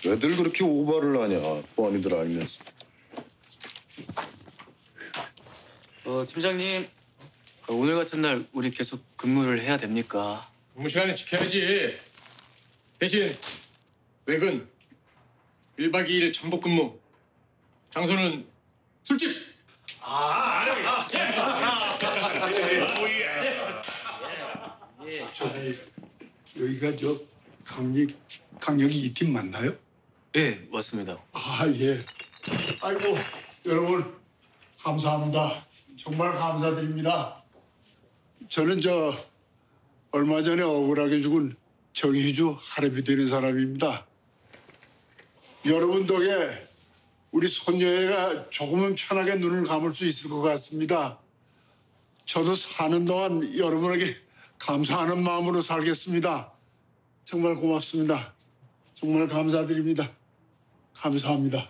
왜들 그렇게 오바를 하냐, 뻔히들 알면서. 팀장님, 오늘 같은 날 우리 계속 근무를 해야 됩니까? 근무 시간에 지켜야지. 대신 외근 1박 2일 잠복 근무. 장소는 술집. 저기 여기가 저 강력이 2팀 맞나요? 예, 맞습니다. 아 예. 아이고 여러분 감사합니다. 정말 감사드립니다. 저는 저 얼마 전에 억울하게 죽은 정희주 할애비 되는 사람입니다. 여러분 덕에 우리 손녀애가 조금은 편하게 눈을 감을 수 있을 것 같습니다. 저도 사는 동안 여러분에게 감사하는 마음으로 살겠습니다. 정말 고맙습니다. 정말 감사드립니다. 감사합니다.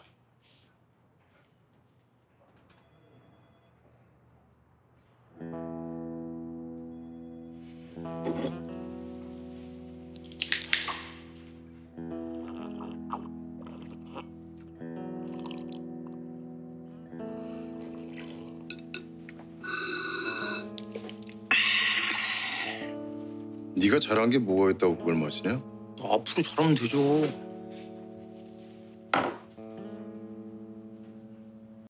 네가 잘한 게 뭐가 있다고 그걸 마시냐? 앞으로 잘하면 되죠.